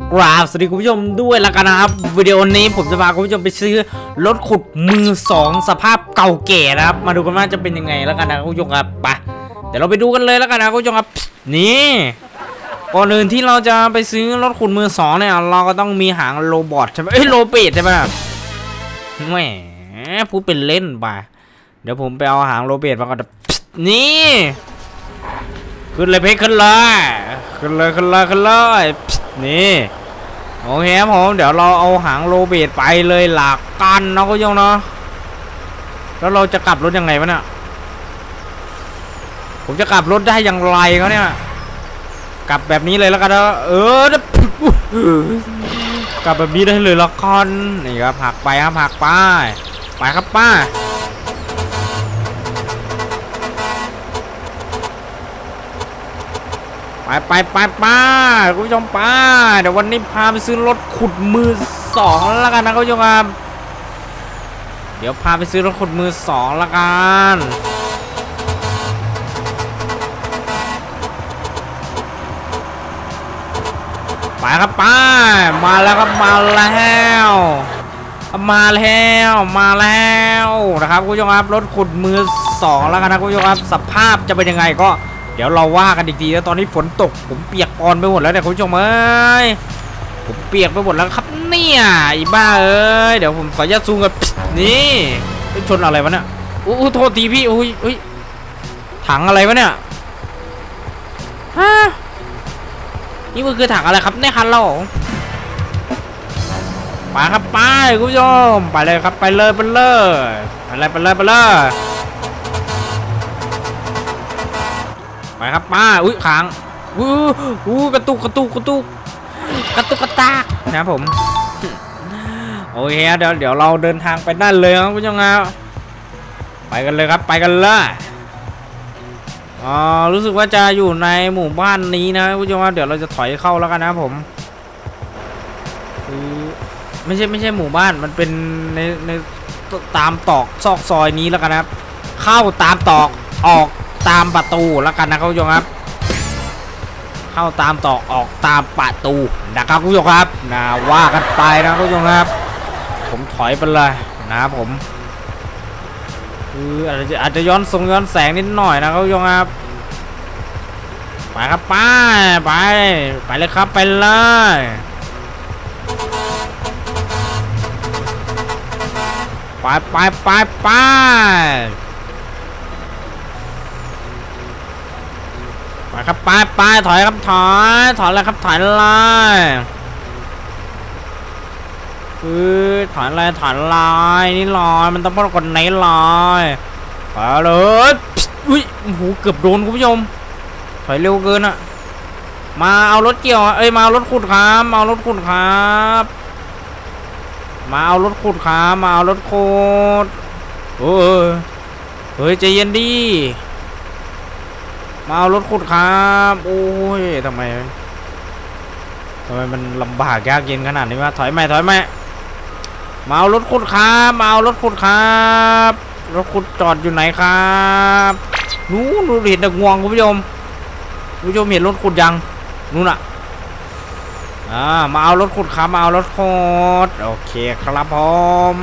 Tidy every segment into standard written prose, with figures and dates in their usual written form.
กราบสวัสดีคุณผู้ชมด้วยละกันนะครับวิดีโอนี้ผมจะพาคุณผู้ชมไปซื้อรถขุดมือสองสภาพเก่าแก่นะครับมาดูกันว่าจะเป็นยังไงแล้วกันนะคุณผู้ชมครับไปเดี๋ยวเราไปดูกันเลยแล้วกันนะคุณผู้ชมครับนี่ก่อนอื่นที่เราจะไปซื้อรถขุดมือสองเนี่ยเราก็ต้องมีหางโรบอทใช่ไหมโรเบตใช่ไหมแหมพูดเป็นเล่นไปเดี๋ยวผมไปเอาหางโรเบตมาก่อนนี่ขึ้นเลยเพชรขึ้นเลยนี่โอเคครับผมเดี๋ยวเราเอาหางโรเบตไปเลยหลักกันเนาะก็ยงเนาะแล้วเราจะกลับรถยังไงวะเนี่ยผมจะกลับรถได้อย่างไรเขาเนี่ยกลับแบบนี้เลยแล้วกันนะกลับแบบนี้ได้เลยละกันนี่ครับหักไปครับหักไปครับป้าไปคุณผู้ชมป้าเดี๋ยววันนี้พาไปซื้อรถขุดมือสองแล้วกันนะคุณผู้ชมครับเดี๋ยวพาไปซื้อรถขุดมือสองแล้วกันไปครับป้ามาแล้วครับมาแล้วนะครับคุณผู้ชมครับรถขุดมือสองแล้วกันนะคุณผู้ชมครับสภาพจะเป็นยังไงก็เดี๋ยวเราว่ากันอีกทีแล้วตอนนี้ฝนตกผมเปียกปอนไปหมดแล้วเนี่ยคุณผู้ชมเอ้ยผมเปียกไปหมดแล้วครับเนี่ยอีบ้าเอ้ยเดี๋ยวผมขออนุญาตซูมกับนี่ไปชนอะไรวะเนี่ยโทษทีพี่อุ้ยถังอะไรวะเนี่ยฮะนี่มันคือถังอะไรครับในคันเราไปครับไปคุณผู้ชมไปเลยครับไปเลยไปครับป้าอุ้ยขังกระตุกกระตากนะครับผมโอเคเดี๋ยวเราเดินทางไปด้านเลยครับคุณผู้ชมครับไปกันเลยครับไปกันเลยรู้สึกว่าจะอยู่ในหมู่บ้านนี้นะคุณผู้ชมครับเดี๋ยวเราจะถอยเข้าแล้วกันนะผมไม่ใช่หมู่บ้านมันเป็นในตามตอกซอกซอยนี้แล้วกันนะครับเข้าตามตอกออกตามประตูแล้วกันนะคุณผู้ชมครับเข้าตามตอกออกตามประตูนะครับคุณผู้ชมครับนะว่ากันไปนะคุณผู้ชมครับผมถอยไปเลยนะครับผมคืออาจจะย้อนแสงนิดหน่อยนะคุณผู้ชมครับไปครับไปเลยครับไปเลยไปครับไปถอยครับถอยเลยครับถอยเลยถอยลายนี่ลอยมันต้องพอดกดไหนลอยไปเลยอุ้ยโอ้โหเกือบโดนคุณผู้ชมถอยเร็วเกินอะมาเอารถเกี่ยวมาเอารถขุดครับมาเอารถขุดเฮ้ยใจเย็นดิมาเอารถขุดครับโอ้ยทำไมมันลำบากยากเย็นขนาดนี้วะถอยไหมมาเอารถขุดครับรถขุดจอดอยู่ไหนครับนู้นเห็นตะงวงคุณผู้ชมเห็นรถขุดยังนู้นอะมาเอารถขุดครับมาเอารถขุดโอเคครับผม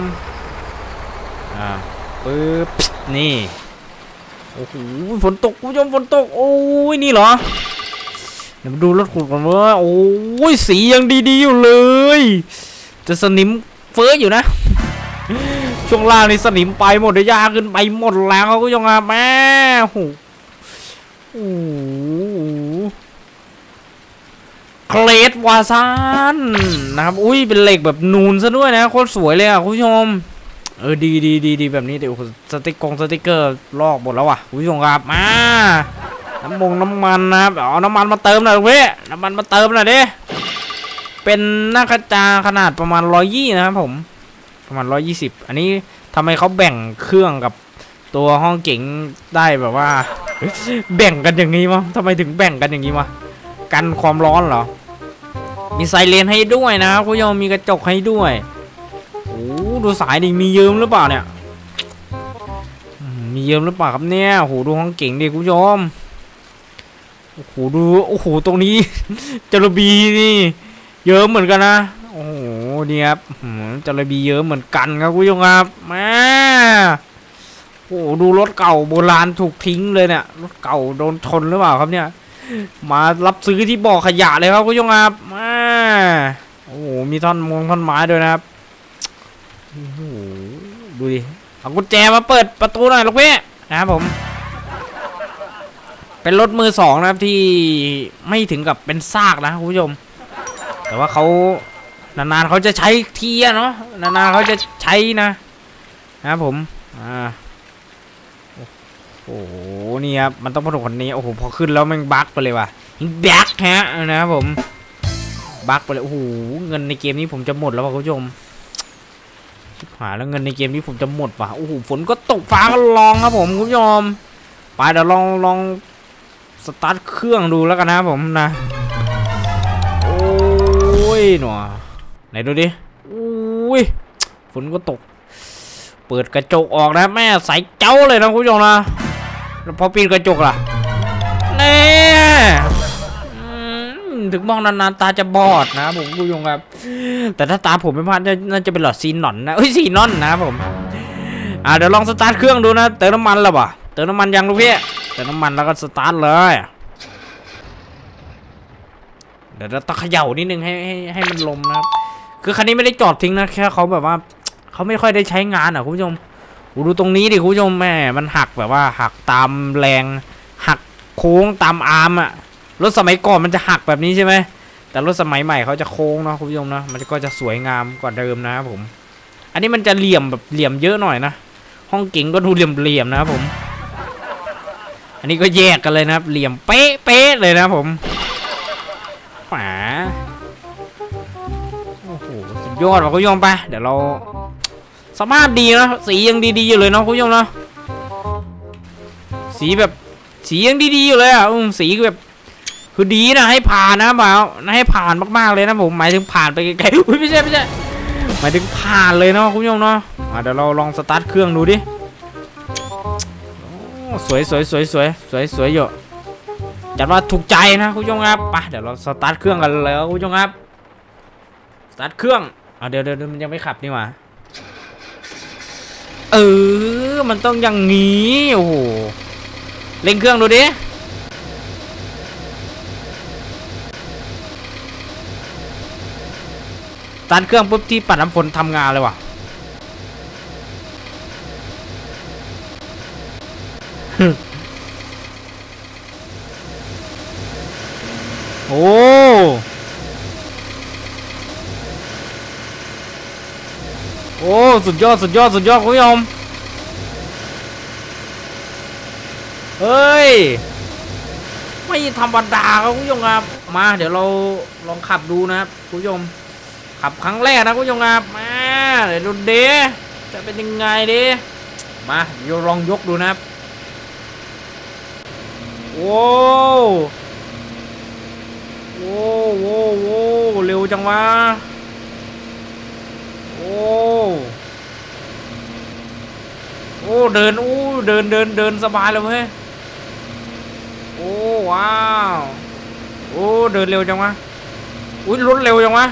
ปึ๊บนี่โอ้โหฝนตกคุณผู้ชมฝนตกโอ้ยนี่เหรอเดี๋ยวมาดูรถขุดกันว่าโอ้ยสียังดีอยู่เลยจะสนิมเฟ้ออยู่นะช่วงล่างนี่สนิมไปหมดเลยยาขึ้นไปหมดแล้วคุณผู้ชมครับแม่โอ้เคลดวาซันนะครับอุ้ยเป็นเหล็กแบบนูนซะด้วยนะโคตรสวยเลยอ่ะคุณผู้ชมดีแบบนี้เดี๋ยวสติ๊กเกอร์ลอกหมดแล้วว่ะคุณผู้ชมครับมาน้ำมันนะครับเอาน้ำมันมาเติมหน่อยเว้ยน้ำมันมาเติมหน่อยดิเป็นหน้ากระจาขนาดประมาณ120นะครับผมประมาณ120อันนี้ทำไมเขาแบ่งเครื่องกับตัวห้องเก๋งได้แบบว่าแบ่งกันอย่างนี้มั้งทำไมถึงแบ่งกันอย่างนี้วะกันความร้อนเหรอมีไซเรนให้ด้วยนะครับคุณผู้ชมมีกระจกให้ด้วยโอ้ดูสายดิมียืมหรือเปล่าเนี่ยมียืมหรือเปล่าครับเนี่ยโอ้โหดูห้องเก๋งดิคุณผู้ชมโอ้โหตรงนี้จระบีนี่เยอะเหมือนกันนะโอ้โหนี่ครับจระบีเยอะเหมือนกันครับคุณผู้ชมครับแม่โอ้ดูรถเก่าโบราณถูกทิ้งเลยเนี่ยรถเก่าโดนชนหรือเปล่าครับเนี่ยมารับซื้อที่บ่อขยะเลยครับคุณผู้ชมครับแม่โอ้โหมีท่อนไม้ด้วยนะครับโอ้โหดูดิเอากุญแจมาเปิดประตูหน่อยลูกพี่นะครับผมเป็นรถมือสองนะครับที่ไม่ถึงกับเป็นซากนะคุณผู้ชมแต่ว่าเขานานๆเขาจะใช้ทีอะเนาะนานๆเขาจะใช้นะครับผมโอ้โหนี่ครับมันต้องพอถูกคนนี้โอ้โหพอขึ้นแล้วมันบั๊กไปเลยว่ะบั๊กฮะนะครับผมบั๊กไปเลยโอ้โหเงินในเกมนี้ผมจะหมดแล้วว่ะคุณผู้ชมชิบหายแล้วเงินในเกมนี้ผมจะหมดว่ะโอ้โหฝนก็ตกฟ้าก็ร้องครับผมคุณผู้ชมไปเดี๋ยวลองสตาร์ทเครื่องดูแล้วกันนะครับผมนะโอ้ยหนอไหนดูดิอุ้ยฝนก็ตกเปิดกระจกออกนะแม่ใส่เจ้าเลยนะคุณผู้ชมนะแล้วพอปิดกระจกล่ะเน่ถึงมองนานๆตาจะบอดนะผมคุณผู้ชมครับแต่ถ้าตาผมไม่พลาดน่าจะเป็นหลอดซีนอนนะซีนอนนะครับผมเดี๋ยวลองสตาร์ทเครื่องดูนะเติมน้ำมันแล้วป่ะเติมน้ำมันยังลูกพี่เติมน้ำมันแล้วก็สตาร์ทเลยเดี๋ยวเราต้องเขย่านิดนึงให้มันลมนะครับคือคันนี้ไม่ได้จอดทิ้งนะแค่เขาแบบว่าเขาไม่ค่อยได้ใช้งานคุณผู้ชมดูตรงนี้ดิคุณผู้ชมแม่มันหักแบบว่าหักตามแรงหักโค้งตามอาร์มอะรถสมัยก่อนมันจะหักแบบนี้ใช่ไหมแต่รถสมัยใหม่เขาจะโค้งเนาะคุณผู้ชมนะมันก็จะสวยงามกว่าเดิมนะครับผมอันนี้มันจะเหลี่ยมแบบเหลี่ยมเยอะหน่อยนะห้องเก๋งก็ดูเหลี่ยมนะครับผมอันนี้ก็แยกกันเลยนะครับเหลี่ยมเป๊ะเลยนะครับผมฝาโอ้โหสุดยอดว่ะคุณผู้ชมไปเดี๋ยวเราสภาพดีนะสียังดีๆอยู่เลยเนาะคุณผู้ชมเนาะสียังดีๆอยู่เลยอ่ะสีแบบคือดีนะให้ผ่านนะบ่าวให้ผ่านมากๆเลยนะผมหมายถึงผ่านไปไกลๆอุ้ยไม่ใช่หมายถึงผ่านเลยเนาะคุณผู้ชมเนาะเดี๋ยวเราลองสตาร์ทเครื่องดูดิสวยอยู่จัดว่าถูกใจนะคุณผู้ชมครับไปเดี๋ยวเราสตาร์ทเครื่องกันเลยคุณผู้ชมครับสตาร์ทเครื่องเดี๋ยวมันยังไม่ขับนี่หว่ามันต้องอย่างนี้โอ้โหเร่งเครื่องดูดิสตาร์ทเครื่องปุ๊บที่ปัดน้ำฝนทำงานเลยว่ะโอ้สุดยอดคุณผู้ชมเฮ้ยไม่ธรรมดาครับคุณผู้ชมครับมาเดี๋ยวเราลองขับดูนะครับคุณผู้ชมขับครั้งแรกนะคุณผู้ชมครับมาเดี๋ยวดูเดจะเป็นยังไงดิมาเดี๋ยวลองยกดูนะครับโอ้เร็วจังวะโอ้เดินสบายเลยเว้ยโอ้ว้าวเดินเร็วจังวะรถเร็วจังวะ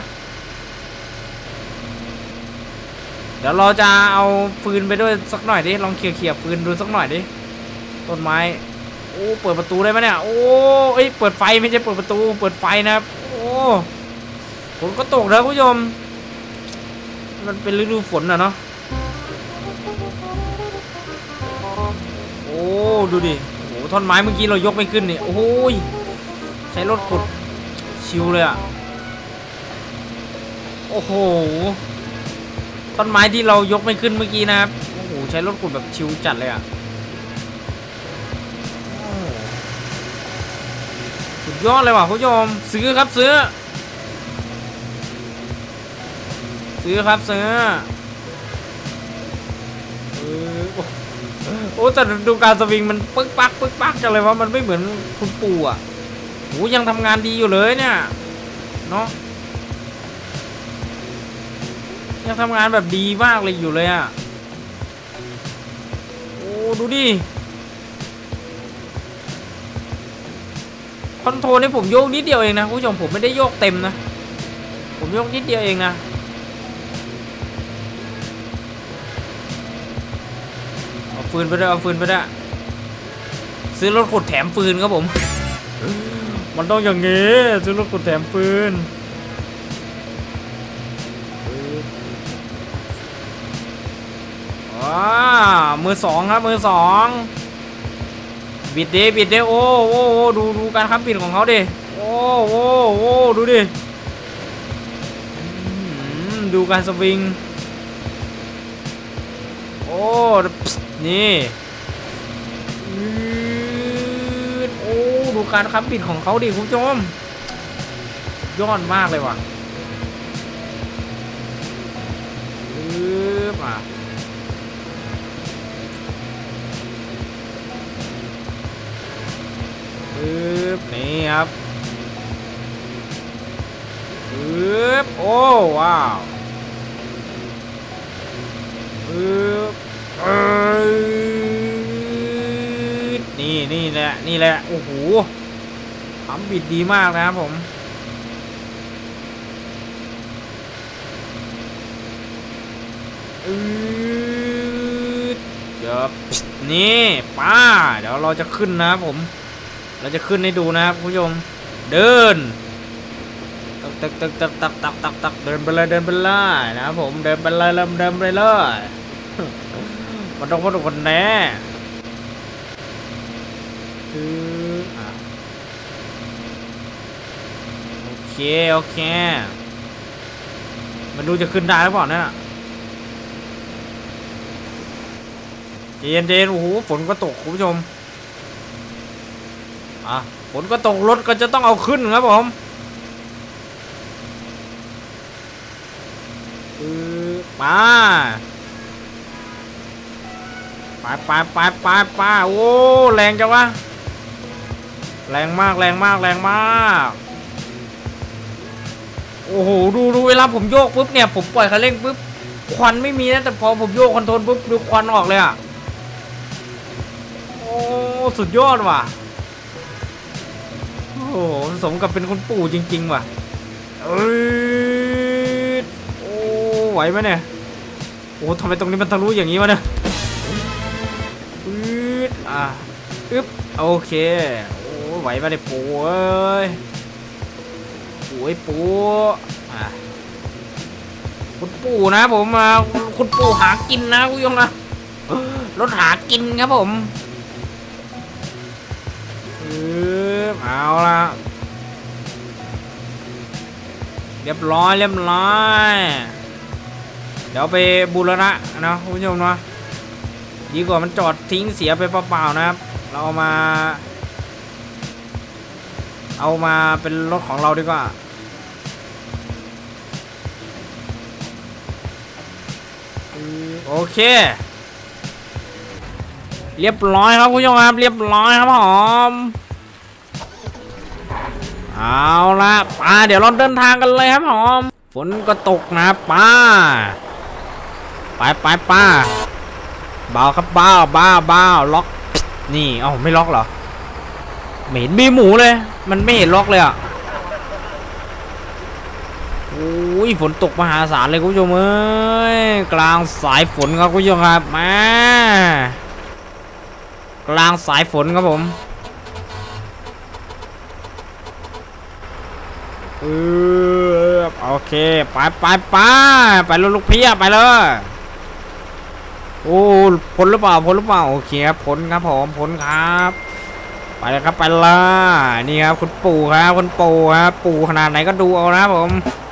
เดี๋ยวเราจะเอาฟืนไปด้วยสักหน่อยดิลองเขี่ยฟืนดูสักหน่อยดิต้นไม้เปิดประตูได้ไหมเนี่ยเปิดไฟไม่ใช่เปิดประตูเปิดไฟนะครับฝนก็ตกแล้วคุณผู้ชมมันเป็นฤดูฝนเนาะดูดิท่อนไม้เมื่อกี้เรายกไม่ขึ้นนี่โอ้ยใช้รถขุดชิวเลยอ่ะโอ้โหต้นไม้ที่เรายกไม่ขึ้นเมื่อกี้นะครับโอ้โหใช้รถขุดแบบชิวจัดเลยอ่ะสุดยอดเลยว่ะคุณผู้ชมซื้อครับซื้อครับซื้อแต่ดูการสวิงมันปึ๊กปักจังเลยว่ามันไม่เหมือนคุณปู่อ่ะยังทำงานดีอยู่เลยเนี่ยเนาะยังทำงานแบบดีมากเลยอยู่เลยอ่ะดูดิคอนโทรลนี่ผมโยกนิดเดียวเองนะคุณผู้ชมผมไม่ได้โยกเต็มนะผมยกนิดเดียวเองนะเอาฟืนไปด้วยเอาฟืนไปด้วยซื้อรถขุดแถมฟืนครับผมมันต้องอย่างงี้ซื้อรถขุดแถมฟืนมือสองครับมือสองบิดเด้โอ้ดูการค้ำบิดของเขาดิโอ้ดูดิดูการสวิงโอ้นี่โอ้ดูการค้ำบิดของเขาดิคุณผู้ชมยอดมากเลยว่ะนี่ครับโอ้ว้าวนี่แหละโอ้โหทำบิดดีมากนะครับผมเดี๋ยวนี่ป้าเดี๋ยวเราจะขึ้นนะครับผมเราจะขึ้นให้ดูนะครับคุณผู้ชมเดินตักเดินไปเลยนะครับผมเดินไปเลยมันต้องคนแน่โอเคมันดูจะขึ้นได้หรือเปล่าเนี่ยเจนโอ้โหฝนก็ตกคุณผู้ชมฝนก็ตกรถก็จะต้องเอาขึ้นครับผมไปโอ้แรงจังวะแรงมากโอ้โหดูเวลาผมโยกปุ๊บเนี่ยผมปล่อยคันเร่งปุ๊บควันไม่มีนะแต่พอผมโยกคอนโทรลปุ๊บดูควันออกเลยอ่ะโอ้สุดยอดว่ะโอ้โหสมกับเป็นคนปู่จริงๆว่ะโอ้ไหวไหมเนี่ยโอ้ทำไมตรงนี้มันทะลุอย่างนี้วะเนี่ยโอเคโอ้ไหวไหมเนี่ยปู่เอ้ยปู่คุณปู่นะผมมาคุณปู่หากินนะคุณผู้ชมนะรถหากินครับผมเอาละเรียบร้อยเดี๋ยวไปบูรณะนะคุณผู้ชมเนาะดีกว่ามันจอดทิ้งเสียไปเปล่าๆนะครับเราเอามาเป็นรถของเราดีกว่าโอเคเรียบร้อยครับคุณผู้ชมครับเรียบร้อยครับผมเอาละป้าเดี๋ยวเราเดินทางกันเลยครับผมฝนก็ตกนะป้าไปป้าเบาครับเบาล็อกนี่เอ้าไม่ล็อกเหรอไม่เห็นมีหมูเลยมันไม่เห็นล็อกเลยอ่ะโอ้ยฝนตกมหาศาลเลยคุณผู้ชมเอ้ยกลางสายฝนครับคุณผู้ชมครับมากลางสายฝนครับผมโอเคไปลูกพี่ไปเลยโอ้พ้นหรือเปล่าโอเคครับพ้นครับผมพ้นครับไปเลยครับไปเลยนี่ครับคุณปู่ครับปู่ขนาดไหนก็ดูเอานะผม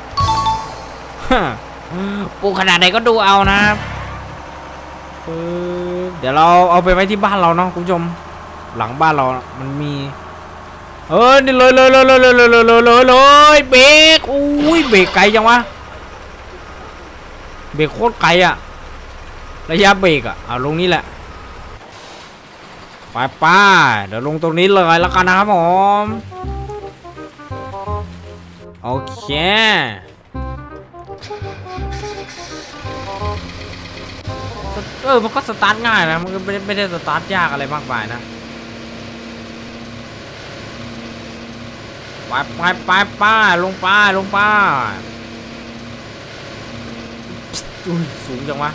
ปู่ขนาดไหนก็ดูเอานะครับเดี๋ยวเราเอาไปไว้ที่บ้านเราเนาะคุณผู้ชมหลังบ้านเรามันมีนี่เลยเบรกอุ้ยเบรกไกลจังวะเบรกโคตรไกลอะระยะเบรกอะเอาลงนี้แหละไปเดี๋ยวลงตรงนี้เลยแล้วกันนะครับผมโอเคมันก็สตาร์ทง่ายนะมันก็ไม่ได้สตาร์ทยากอะไรมากมายนะไปลงอุ้ยสูงจังวะ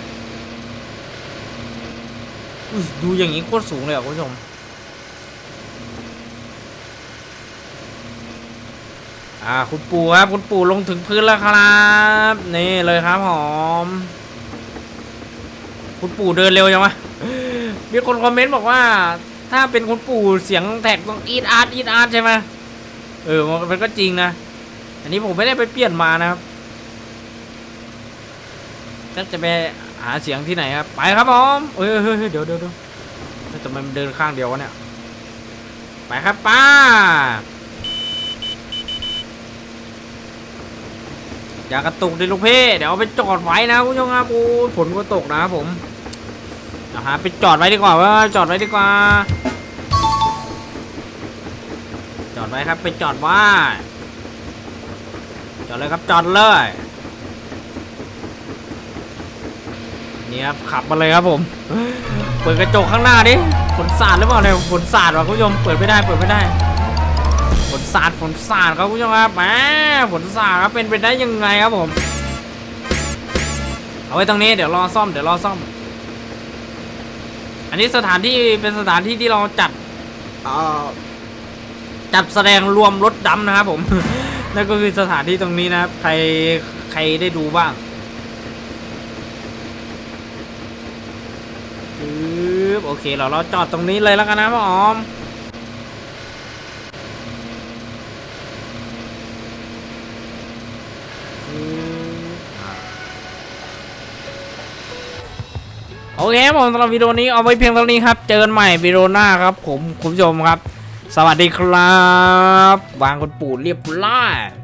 อุ้ยดูอย่างนี้โคตรสูงเลยอ่ะคุณผู้ชมคุณปู่ครับคุณปู่ลงถึงพื้นแล้วครับนี่เลยครับหอมคุณปู่เดินเร็วจังวะมีคนคอมเมนต์บอกว่าถ้าเป็นคุณปู่เสียงแท็กต้องอีดอาร์ตใช่ไหมมันก็จริงนะอันนี้ผมไม่ได้ไปเปลี่ยนมานะครับจะไปหาเสียงที่ไหนครับไปครับผมเฮ้ยเดี๋ยวทำไมมันเดินข้างเดียววะเนี่ยไปครับป้าอย่ากระตุกดิลูกเพ่เดี๋ยวเอาไปจอดไว้นะคุณผู้ชมครับโอ้ฝนก็ตกนะครับผมไปจอดไว้ดีกว่าจอดไว้ดีกว่าจอดไว้ครับไปจอดไว้จอดเลยครับจอดเลยนี่ครับขับมาเลยครับผมเปิดกระจกข้างหน้าดิฝนสาดหรือเปล่าเนี่ยฝนสาดวะคุณผู้ชมเปิดไม่ได้ฝนสาดครับคุณผู้ชมครับแหมฝนสาดครับเป็นไปได้ยังไงครับผมเอาไว้ตรงนี้เดี๋ยวรอซ่อมอันนี้สถานที่เป็นสถานที่ที่เราจัดแสดงรวมรถดำนะครับผม นั่นก็คือสถานที่ตรงนี้นะครับใครได้ดูบ้างโอเคเราจอดตรงนี้เลยแล้วกันนะพ่ออมโอเคผมสำหรับวิดีโอนี้เอาไว้เพียงเท่านี้ครับเจอกันใหม่วิดีโอหน้าครับผมคุณผู้ชมครับสวัสดีครับวางคุณปู่เรียบร้อย